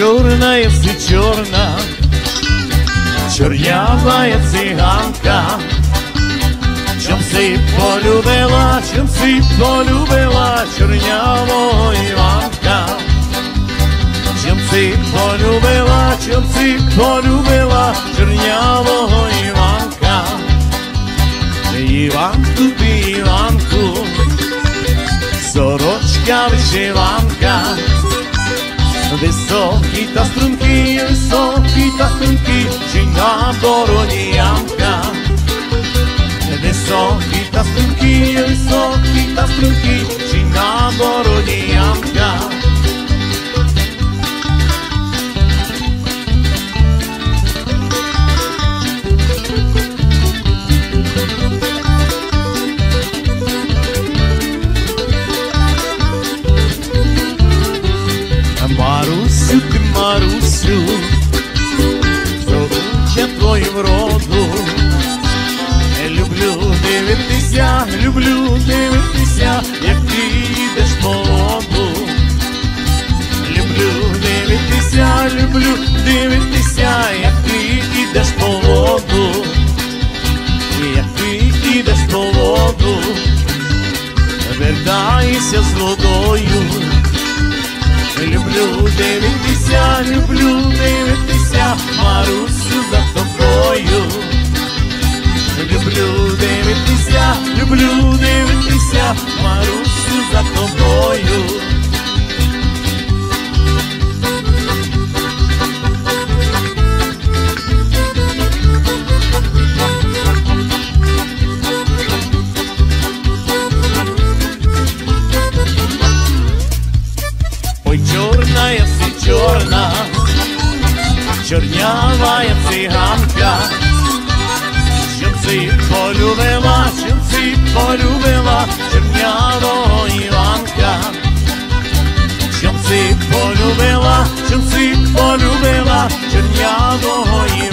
чорна єси чорна, чорнявая циганка. Чом си полюбила, чорнявого Іванка? Чом си полюбила, чорнявого Іванка? Іванку, ти Іванку, сорочка вишиванка. Високі та струнки, чи на бороні ямка. Високі та струнки, чи на бороні ямка. Марусю, ти Марусю, зовуть я твоїм роду. Люблю дивитися, як ти йдеш по воду. Люблю дивитися, як ти йдеш по воду. Як ти йдеш по воду, вертайся з водою. Люблю дивитися, Марусю, за тобою. Люблю дивитися, Марусю, за тобою. Ой, чорна єси чорна, чорнявая циганка. Чом си полюбила, чорнявого Іванка? Чом си полюбила, чорнявого Іванка?